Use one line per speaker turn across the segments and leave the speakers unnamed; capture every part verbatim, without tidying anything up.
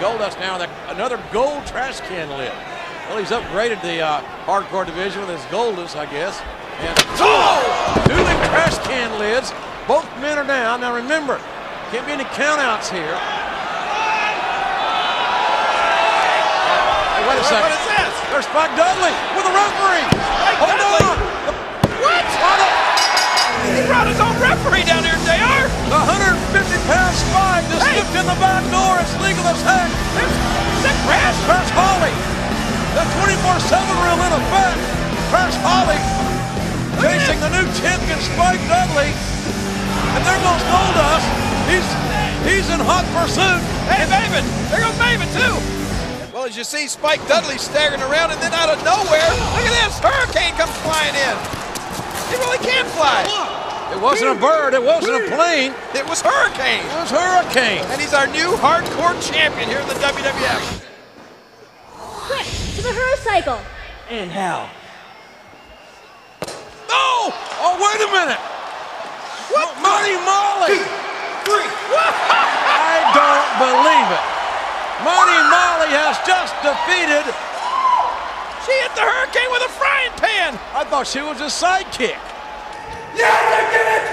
Goldust now with another gold trash can lid. Well, he's upgraded the uh, hardcore division with his Goldust, I guess. And oh, two big trash can lids. Both men are down. Now remember, can't be any countouts here. Hey, wait a second.
What is this?
There's Spike Dudley with the referee.
Spike
Hold
Dudley.
on.
What? He brought his own referee down here, J R.
The one hundred fifty pound Spike just
Hey.
slipped in the back door. It's legal as heck.
Is that Crash?
Crash Holly. The twenty-four seven rule in effect. Crash Holly chasing the new champion Spike Dudley. And there goes Goldust. He's he's in hot pursuit.
Hey, Maven. There goes Maven, too. Well, as you see, Spike Dudley staggering around, and then out of nowhere, look at this. Hurricane comes flying in. He really can fly.
It wasn't a bird. It wasn't a plane.
It was Hurricane.
It was Hurricane.
And he's our new hardcore champion here in the W W F.
Quick, to the hero cycle.
And how?
No! Oh, wait a minute.
What?
Money Molly.
Two, three.
I don't believe it. Money Molly has just defeated.
She hit the Hurricane with a frying pan.
I thought she was his sidekick.
Yes, I did it!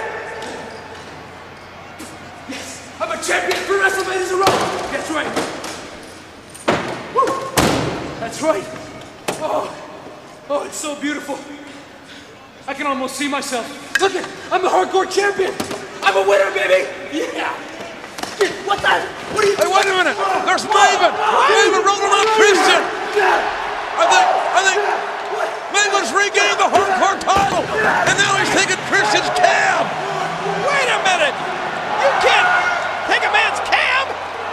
Yes, I'm a champion for WrestleMania in a row. That's right. Woo! That's right. Oh, oh, it's so beautiful. I can almost see myself. Look it, I'm a hardcore champion. I'm a winner, baby. Yeah. What the? What are you?
Hey, wait a minute. There's Maven. Maven rolling on Christian. I think, I think Maven's regained the hardcore title. And now he's taking Christian's cab.
Wait a minute. You can't take a man's cab.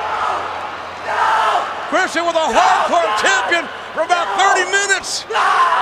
Christian with a hardcore champion for about thirty minutes.